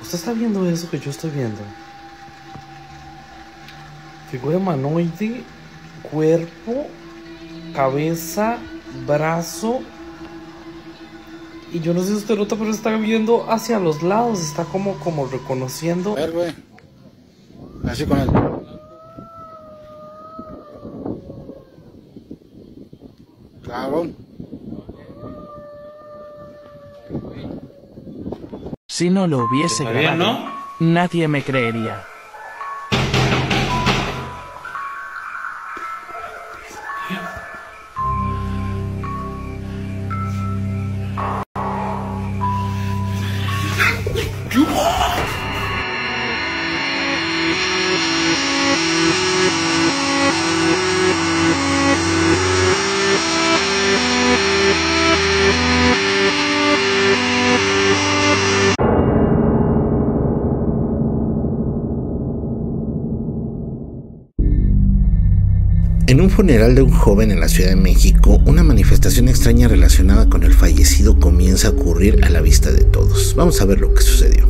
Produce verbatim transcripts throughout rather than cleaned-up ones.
¿Usted está viendo eso que yo estoy viendo? Figura humanoide, cuerpo, cabeza, brazo. Y yo no sé si usted nota, pero está viendo hacia los lados. Está como, como reconociendo. A ver, güey. Así con él. Cabrón. Si no lo hubiese Está bien, grabado, ¿no? nadie me creería. En un funeral de un joven en la Ciudad de México, una manifestación extraña relacionada con el fallecido comienza a ocurrir a la vista de todos. Vamos a ver lo que sucedió.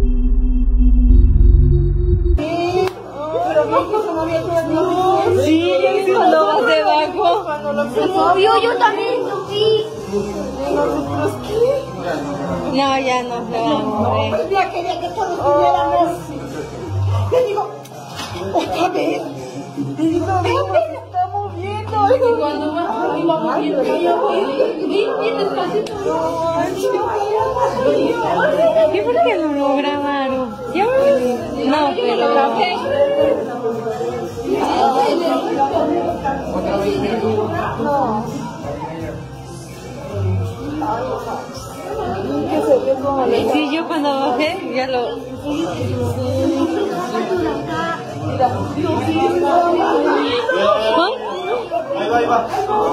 Sí, cuando vas debajo. Obvio, yo también lo vi. No, ya no se va a mover. Ya quería que todos estuviéramos. Le digo, otra vez. Le digo, Pepe, se está moviendo. Y cuando vas, y va moviendo. Bien despacito. ¿Y por qué no lo grabaron? ¿Ya? No, pero lo grabé. No. Sí, yo cuando bajé ya lo... ¿Ah? Ahí va, ahí va.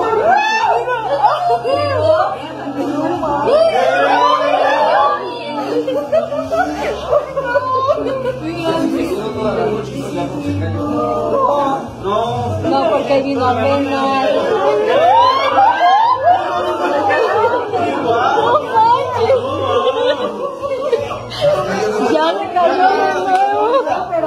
No, porque ahí vino apenas. Ya me cayó de nuevo.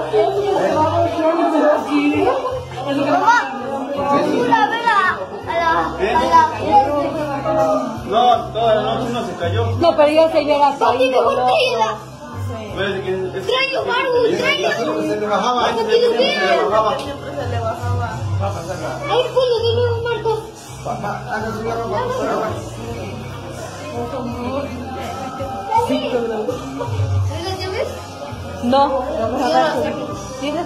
Mamá, tú la ves a la... a la... No, toda la noche no se cayó. No, pero ya se llega ¡No tiene caído. cortina! Parece que es- ¡Trayo, Maru, trayo! Se le bajaba, ¡No se tiene le bien! bajaba. ¡Ahí ponlo de nuevo, Marcos! ¿Las llaves? No, ¿tienes?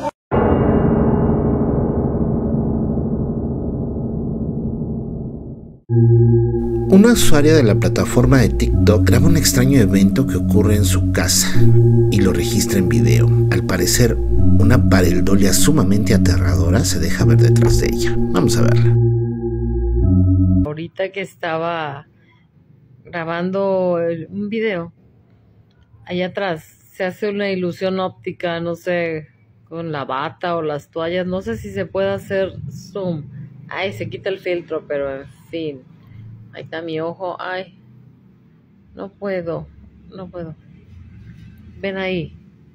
Una usuaria de la plataforma de TikTok graba un extraño evento que ocurre en su casa y lo registra en video. Al parecer, una pareidolia sumamente aterradora se deja ver detrás de ella. Vamos a verla. Ahorita que estaba grabando el- un video, allá atrás se hace una ilusión óptica, no sé, con la bata o las toallas, no sé si se puede hacer zoom. Ay, se quita el filtro, pero en fin. Ahí está mi ojo, ay, no puedo, no puedo. Ven ahí,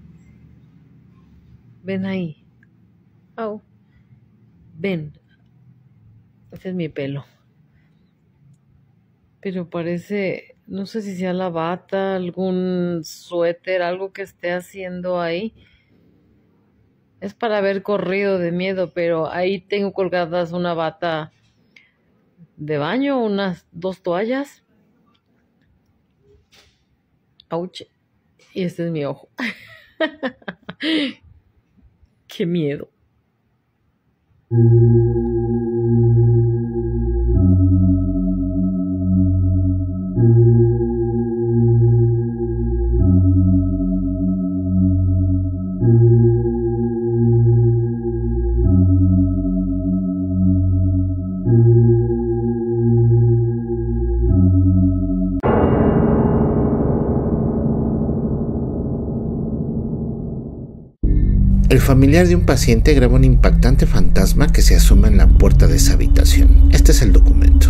ven ahí. Au, ven. Ese es mi pelo. Pero parece, no sé si sea la bata, algún suéter, algo que esté haciendo ahí. Es para haber corrido de miedo, pero ahí tengo colgadas una bata de baño, unas dos toallas. Ouch. Y este es mi ojo. Qué miedo. El familiar de un paciente graba un impactante fantasma que se asoma en la puerta de esa habitación. Este es el documento.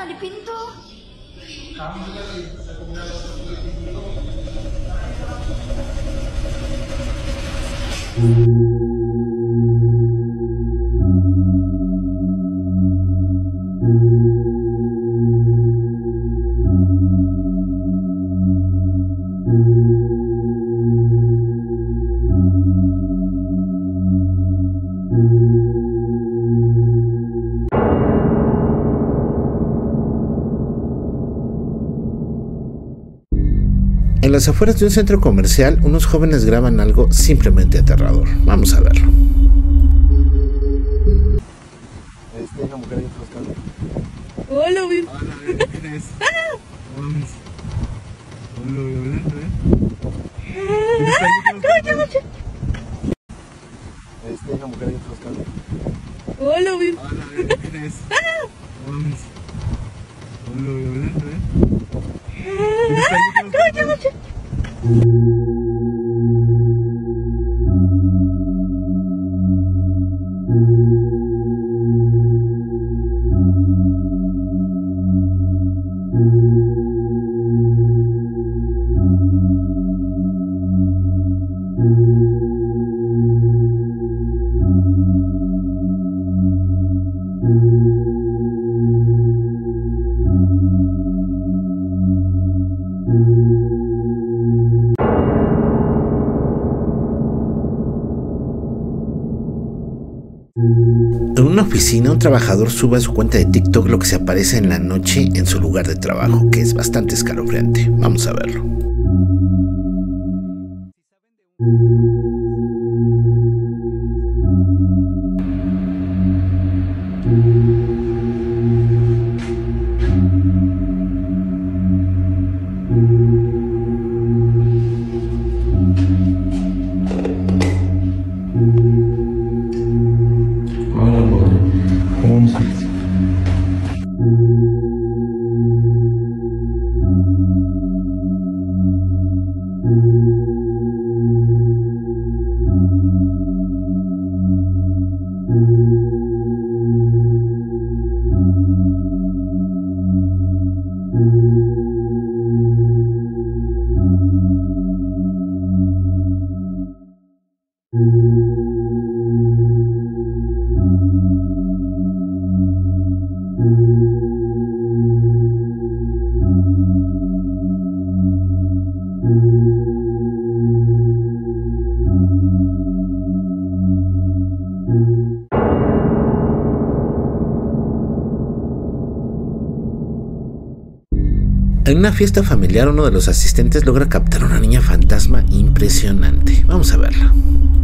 di pintu. En las afueras de un centro comercial, unos jóvenes graban algo simplemente aterrador. Vamos a verlo. Este, una mujer ahí enfrascada. Hola, güey. Hola, ¿quién es? Vamos. Hola, voy a hablar, ¿eh? ¿Quién está ahí enfrascada? Este, una mujer ahí enfrascada. Hola, güey. Hola, ¿quién es? Vamos. Hola, voy a hablar, ¿eh? ¿Quién está ahí enfrascada? En una oficina, un trabajador sube a su cuenta de TikTok lo que se aparece en la noche en su lugar de trabajo, que es bastante escalofriante. Vamos a verlo. En una fiesta familiar, uno de los asistentes logra captar a una niña fantasma impresionante. Vamos a verla.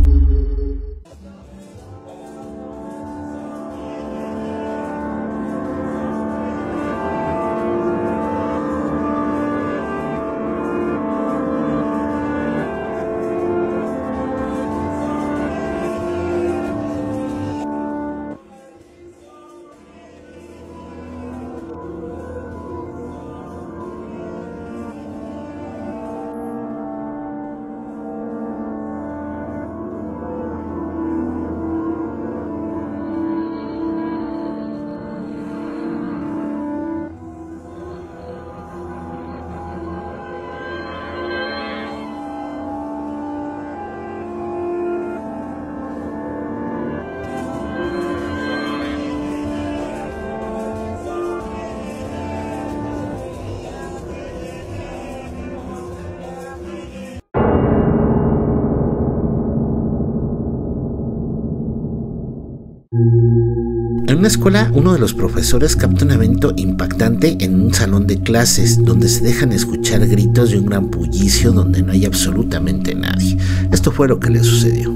En una escuela, uno de los profesores capta un evento impactante en un salón de clases, donde se dejan escuchar gritos y un gran bullicio donde no hay absolutamente nadie. Esto fue lo que le sucedió.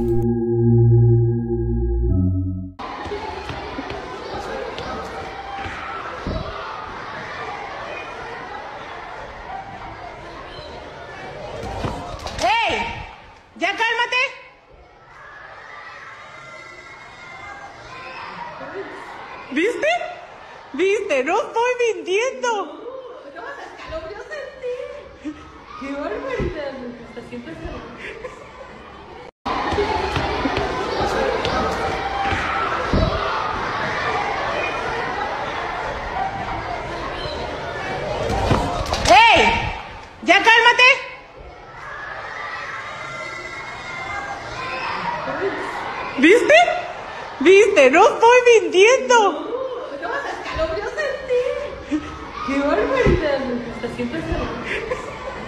¡Ey! ¡Ya cálmate! ¿Viste? ¿Viste? No estoy mintiendo. ¿Cómo se escalofrió sentir? ¡Qué barbaridad! Hasta siempre se... no estoy mintiendo. No, hasta escalofríos sentí. Qué barbaridad. Hasta siempre se...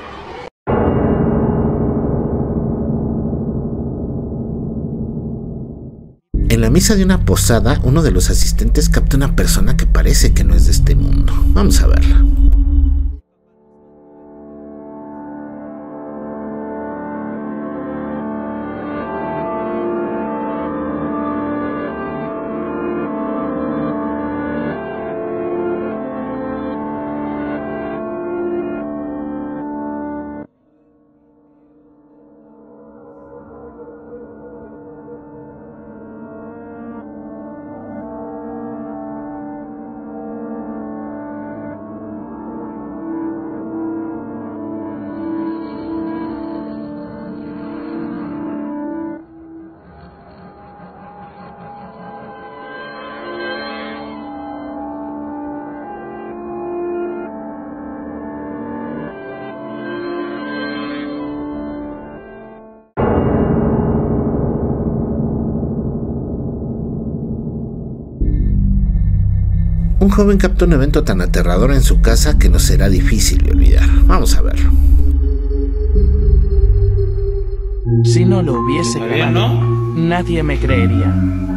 En la mesa de una posada, uno de los asistentes capta una persona que parece que no es de este mundo. Vamos a verla. Un joven capta un evento tan aterrador en su casa que no será difícil de olvidar. Vamos a verlo. Si no lo hubiese Está bien, grabado, ¿no? nadie me creería.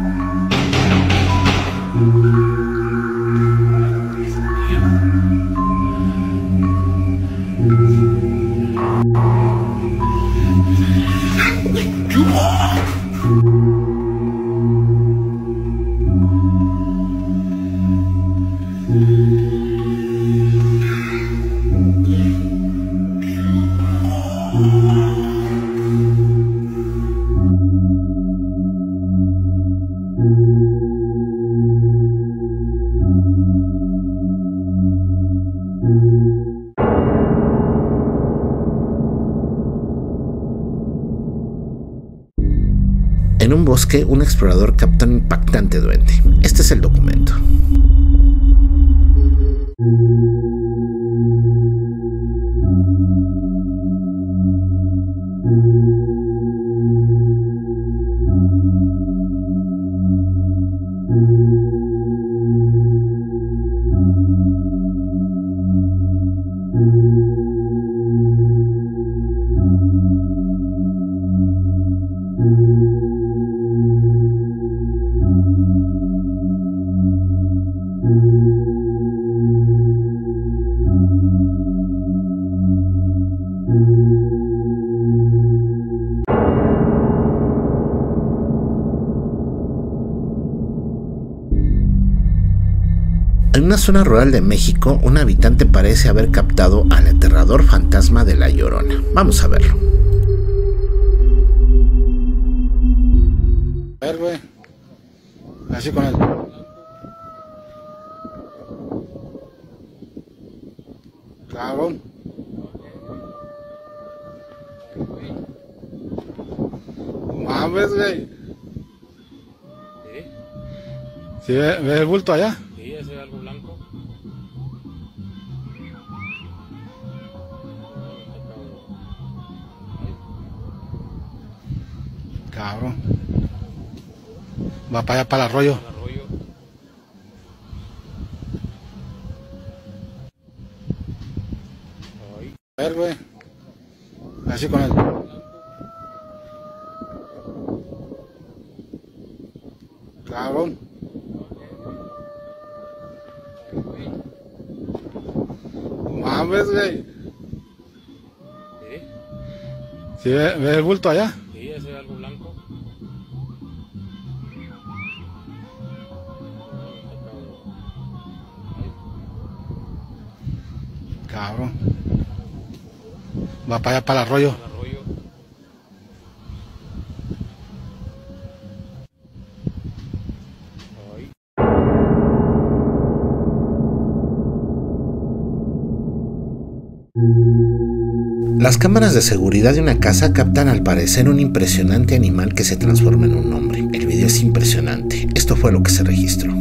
En un bosque, un explorador capta un impactante duende. Este es el documento. En una zona rural de México, un habitante parece haber captado al aterrador fantasma de La Llorona. Vamos a verlo. A ver, güey. Así con él. Cabrón. Mames, güey. ¿Sí ves ve el bulto allá? Sí, ese es algo blanco. Cabrón. Va para allá, para el arroyo. El arroyo. Ay. A ver, güey. Así con él. Cabrón. Mames, güey. Sí, ¿Sí ve ve el bulto allá? sí, ese es algo blanco. Cabrón. Va para allá, para el arroyo. El arroyo. Ay. Las cámaras de seguridad de una casa captan al parecer un impresionante animal que se transforma en un hombre. El video es impresionante. Esto fue lo que se registró.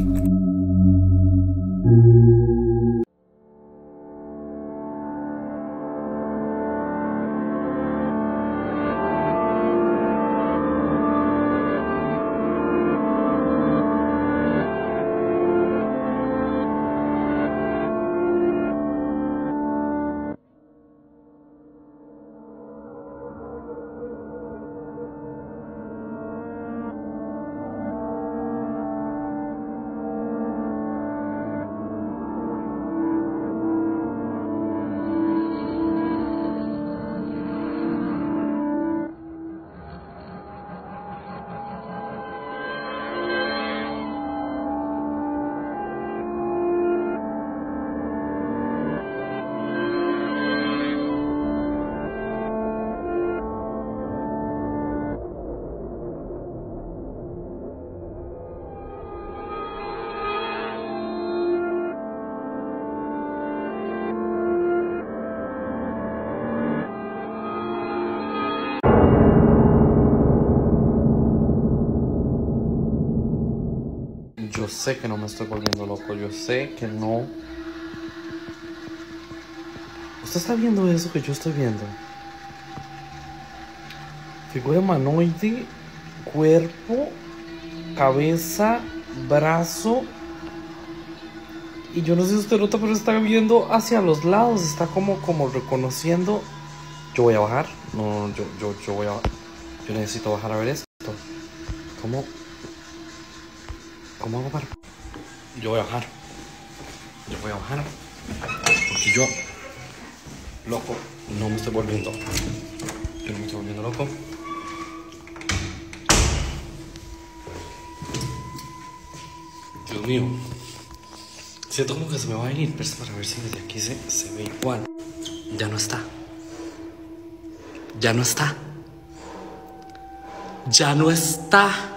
yo sé que no me estoy volviendo loco. Yo sé que no. ¿Usted está viendo eso que yo estoy viendo? Figura humanoide, cuerpo, cabeza, brazo. Y yo no sé si usted nota, pero está viendo hacia los lados. Está como, como reconociendo. Yo voy a bajar. No, no, yo, yo, yo voy a. Yo necesito bajar a ver esto. ¿Cómo? ¿Cómo hago para? Yo voy a bajar. Yo voy a bajar. Porque yo, loco, no me estoy volviendo. Yo no me estoy volviendo loco. Dios mío. Siento como que se me va a venir, pero es para ver si desde aquí se, se ve igual. Ya no está. Ya no está. Ya no está.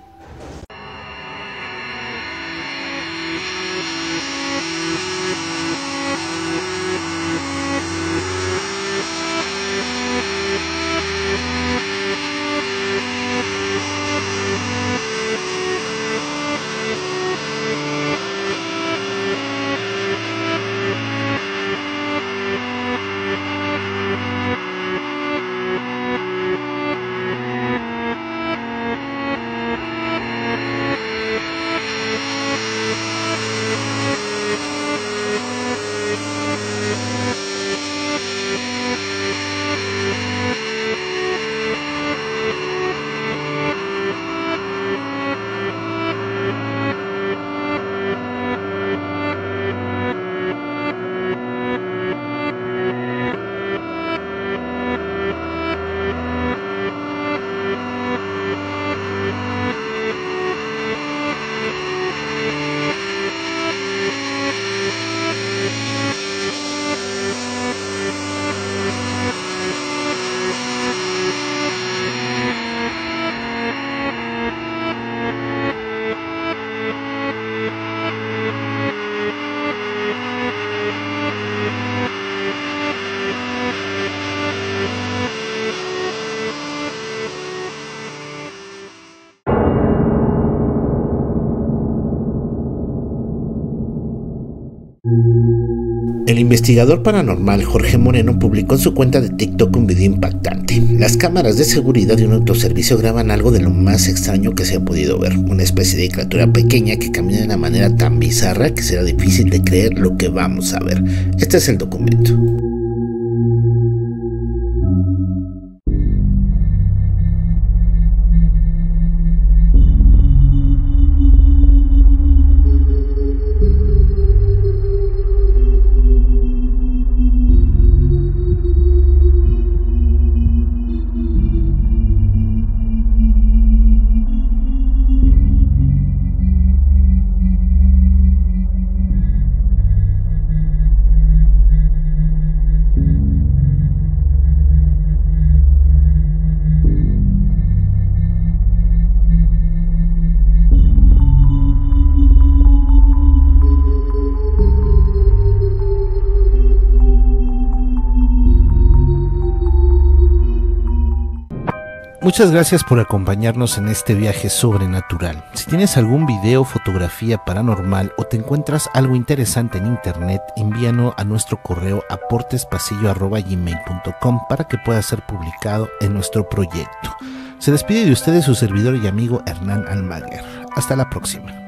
El investigador paranormal Jorge Moreno publicó en su cuenta de TikTok un video impactante. Las cámaras de seguridad de un autoservicio graban algo de lo más extraño que se ha podido ver, una especie de criatura pequeña que camina de una manera tan bizarra que será difícil de creer lo que vamos a ver. Este es el documento. Muchas gracias por acompañarnos en este viaje sobrenatural. Si tienes algún video, fotografía paranormal o te encuentras algo interesante en internet, envíanos a nuestro correo aportespasillo arroba gmail punto com para que pueda ser publicado en nuestro proyecto. Se despide de ustedes su servidor y amigo Hernán Almaguer. Hasta la próxima.